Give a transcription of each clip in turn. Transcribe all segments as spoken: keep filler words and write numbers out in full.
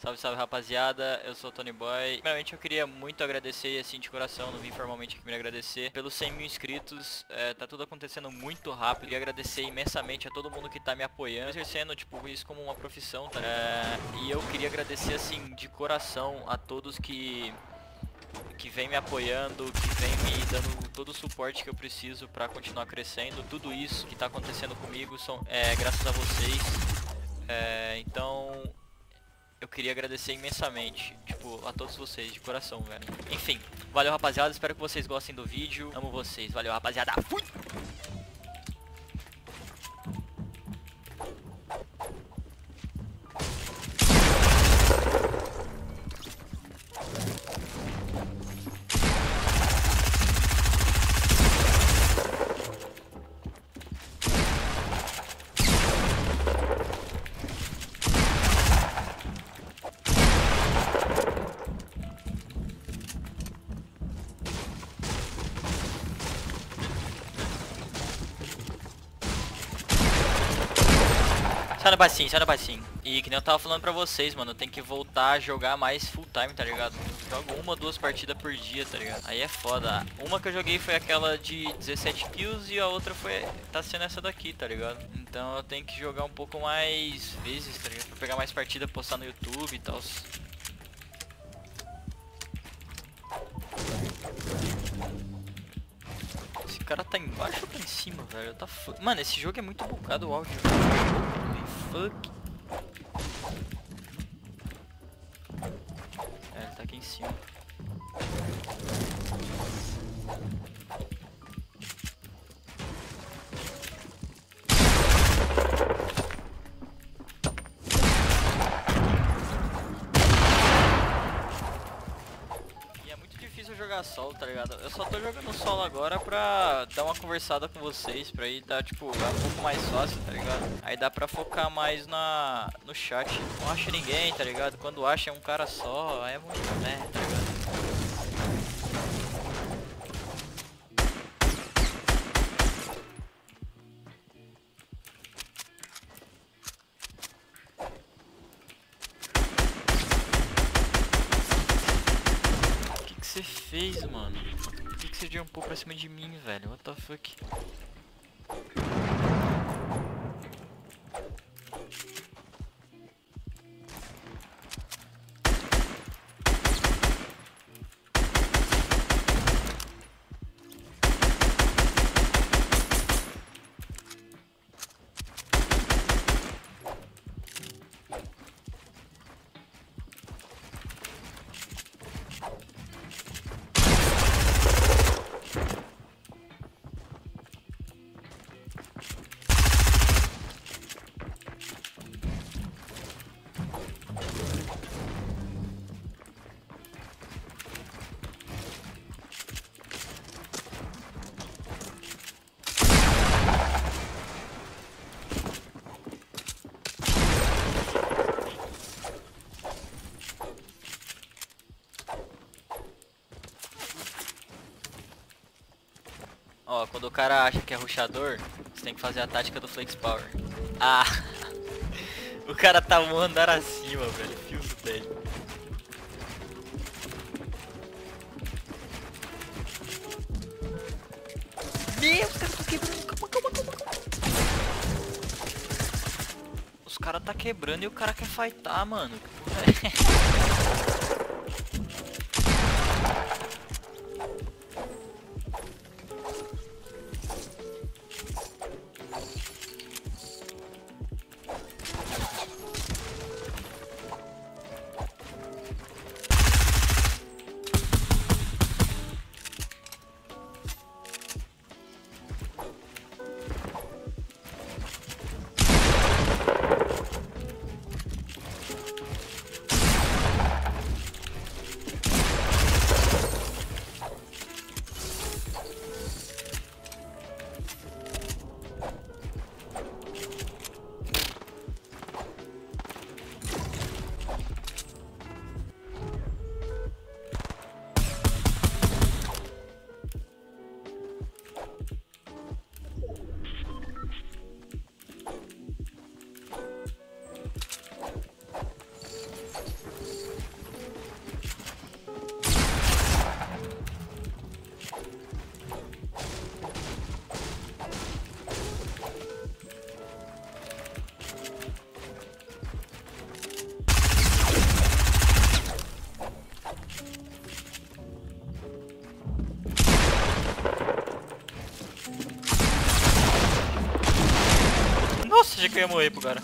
Salve, salve, rapaziada, eu sou o Tony Boy. Primeiramente eu queria muito agradecer, assim, de coração, não vim formalmente aqui me agradecer pelos cem mil inscritos. É, tá tudo acontecendo muito rápido. Queria agradecer imensamente a todo mundo que tá me apoiando, exercendo, tipo, isso como uma profissão, tá? É, e eu queria agradecer, assim, de coração a todos que... que vem me apoiando, que vem me dando todo o suporte que eu preciso pra continuar crescendo. Tudo isso que tá acontecendo comigo são, é graças a vocês. É, então... eu queria agradecer imensamente, tipo, a todos vocês, de coração, velho. Enfim, valeu, rapaziada, espero que vocês gostem do vídeo. Amo vocês, valeu, rapaziada. Fui! Sai no bacinho, sai no bacinho. E que nem eu tava falando pra vocês, mano, tem que voltar a jogar mais full time, tá ligado? Eu jogo uma ou duas partidas por dia, tá ligado? Aí é foda. Uma que eu joguei foi aquela de dezessete kills e a outra foi... tá sendo essa daqui, tá ligado? Então eu tenho que jogar um pouco mais vezes, tá ligado? Pra pegar mais partida, postar no YouTube e tal. Esse cara tá embaixo ou tá em cima, velho? Tá f... Mano, esse jogo é muito bugado o áudio. Fuck. É, ele tá aqui em cima. E é muito difícil jogar solo, tá ligado? Eu só tô jogando solo agora pra dar uma conversada com vocês, pra ir dar, tipo, é um pouco mais fácil, tá ligado? Aí dá pra focar mais na, no chat. Não acha ninguém, tá ligado? Quando acha é um cara só, aí é muito, né, tá ligado? O que que você fez, mano? Por que que você jumpou pra cima de mim, velho? What the fuck? Ó, quando o cara acha que é rushador, você tem que fazer a tática do Flex Power. Ah! O cara tá um andar acima, velho. Fio do velho. Meu, os caras tá quebrando. Calma, calma, calma, calma. Os caras tá quebrando e o cara quer fightar, mano. Que porra é? achei que eu ia morrer pro cara.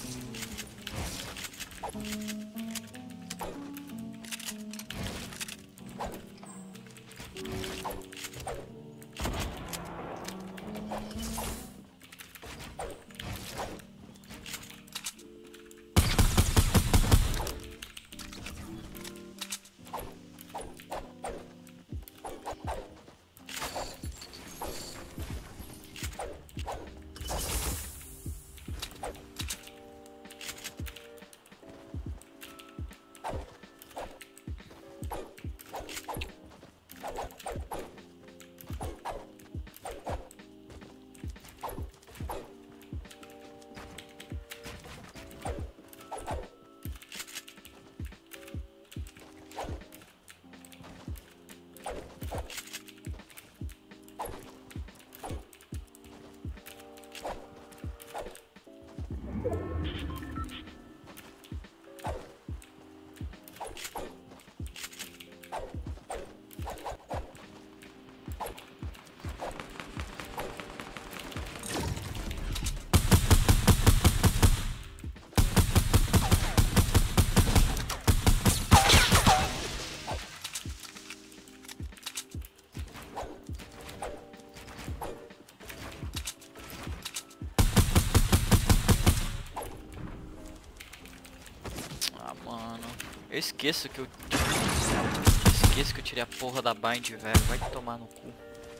Eu esqueço que eu... Esqueço que eu tirei a porra da bind, velho. Vai tomar no cu.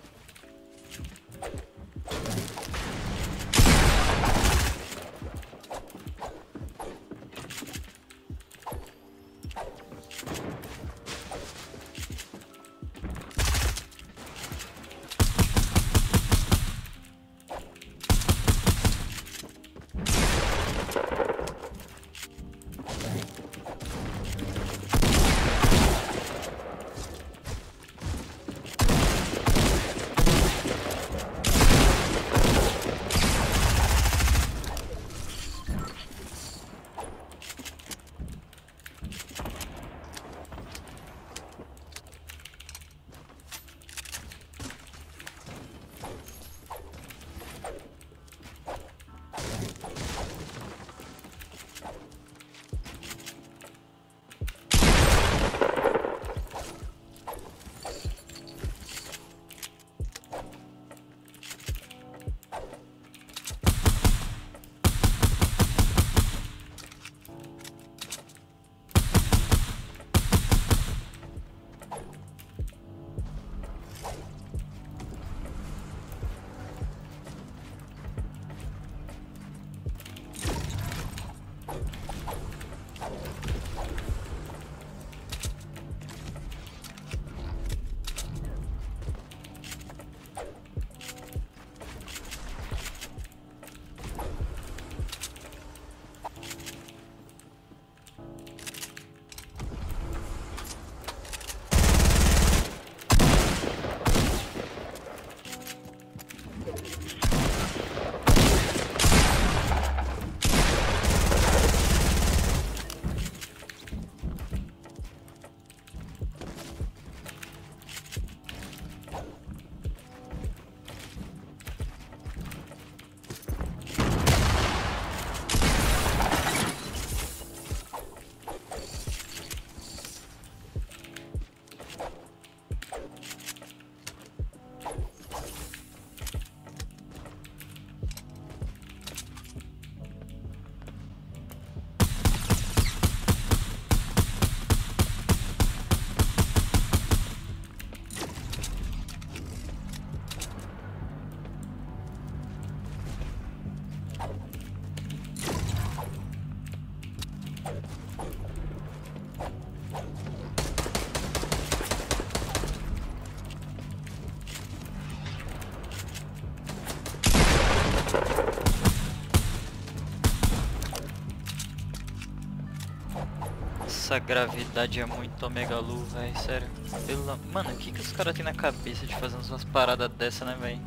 Essa gravidade é muito Omega Lu, velho, sério. Pela... Mano, o que que os caras têm na cabeça de fazer umas paradas dessa, né, velho?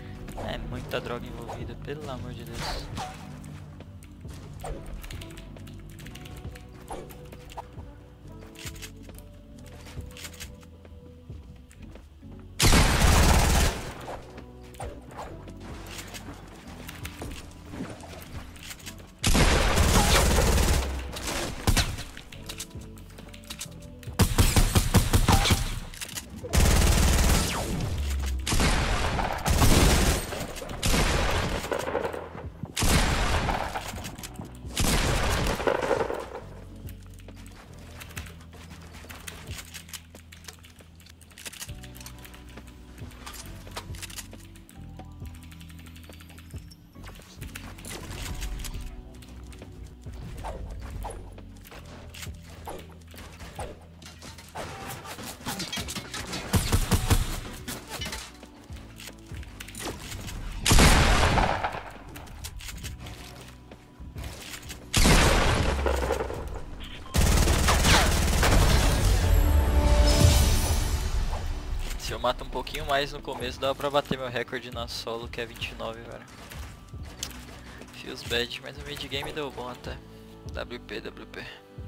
É muita droga envolvida, pelo amor de Deus. mata um pouquinho mais no começo, dava pra bater meu recorde na solo, que é vinte e nove, velho. Feels bad, mas o mid game deu bom até. W P, W P.